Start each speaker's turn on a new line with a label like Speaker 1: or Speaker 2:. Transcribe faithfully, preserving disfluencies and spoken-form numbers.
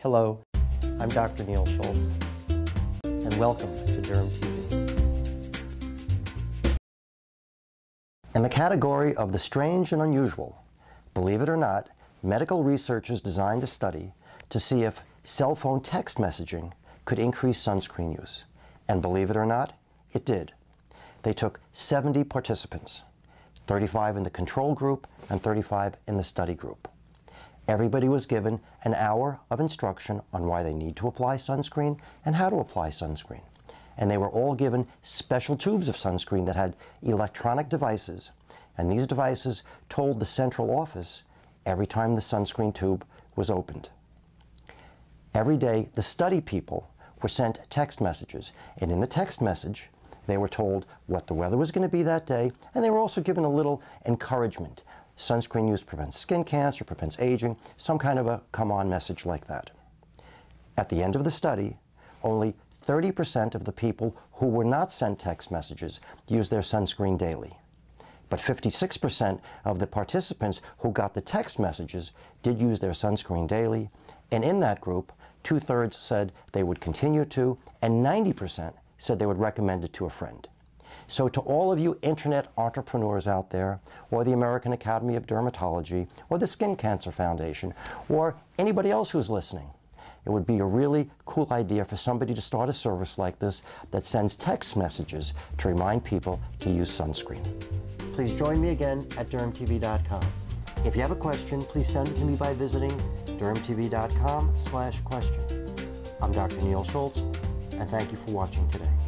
Speaker 1: Hello, I'm Doctor Neal Schultz, and welcome to DermTV. In the category of the strange and unusual, believe it or not, medical researchers designed a study to see if cell phone text messaging could increase sunscreen use. And believe it or not, it did. They took seventy participants, thirty-five in the control group and thirty-five in the study group. Everybody was given an hour of instruction on why they need to apply sunscreen and how to apply sunscreen. And they were all given special tubes of sunscreen that had electronic devices, and these devices told the central office every time the sunscreen tube was opened. Every day, the study people were sent text messages, and in the text message, they were told what the weather was going to be that day, and they were also given a little encouragement. Sunscreen use prevents skin cancer, prevents aging, some kind of a come-on message like that. At the end of the study, only thirty percent of the people who were not sent text messages used their sunscreen daily. But fifty-six percent of the participants who got the text messages did use their sunscreen daily, and in that group, two-thirds said they would continue to, and ninety percent said they would recommend it to a friend. So to all of you internet entrepreneurs out there, or the American Academy of Dermatology, or the Skin Cancer Foundation, or anybody else who's listening, it would be a really cool idea for somebody to start a service like this that sends text messages to remind people to use sunscreen. Please join me again at derm T V dot com. If you have a question, please send it to me by visiting derm T V dot com slash question. I'm Doctor Neal Schultz, and thank you for watching today.